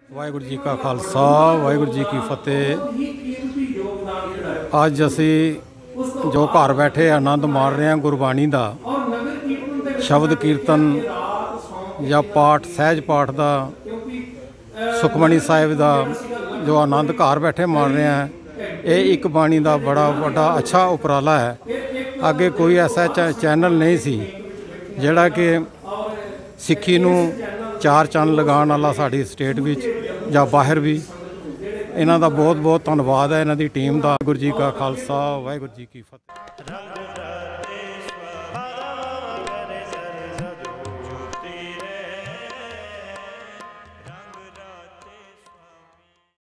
ਵਾਹਿਗੁਰੂ ਜੀ ਕਾ ਖਾਲਸਾ ਵਾਹਿਗੁਰੂ ਜੀ ਕੀ ਫਤਿਹ। ਅੱਜ ਅਸੀਂ ਜੋ ਘਰ ਬੈਠੇ ਆਨੰਦ ਮਾਣ ਰਹੇ ਹਾਂ ਗੁਰਬਾਣੀ ਦਾ ਸ਼ਬਦ ਕੀਰਤਨ ਜਾਂ ਪਾਠ ਸਹਿਜ ਪਾਠ ਦਾ ਸੁਖਮਨੀ ਸਾਹਿਬ ਦਾ ਜੋ ਆਨੰਦ ਘਰ ਬੈਠੇ ਮਾਣ ਰਹੇ ਹਾਂ, ਇਹ ਇੱਕ ਬਾਣੀ ਦਾ ਬੜਾ ਵੱਡਾ ਅੱਛਾ ਉਪਰਾਲਾ ਹੈ। ਅੱਗੇ ਕੋਈ ਐਸਾ ਚੈਨਲ ਨਹੀਂ ਸੀ ਜਿਹੜਾ ਕਿ ਸਿੱਖੀ ਨੂੰ ਚਾਰ ਚੰਨ ਲਗਾਉਣ ਵਾਲਾ ਸਾਡੀ ਸਟੇਟ ਵਿੱਚ ਜਾਂ ਬਾਹਰ ਵੀ। ਇਹਨਾਂ ਦਾ ਬਹੁਤ ਬਹੁਤ ਧੰਨਵਾਦ ਹੈ, ਇਹਨਾਂ ਦੀ ਟੀਮ ਦਾ। ਵਾਹਿਗੁਰੂ ਜੀ ਕਾ ਖਾਲਸਾ ਵਾਹਿਗੁਰੂ ਜੀ ਕੀ ਫਤਿਹ।